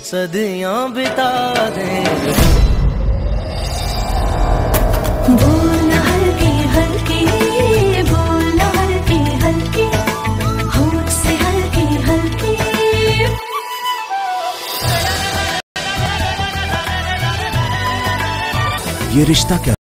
सदियां बिता दें। बोल हल्के हल्के, बोल हल्के हल्के, होठ से हल्के हल्के। ये रिश्ता क्या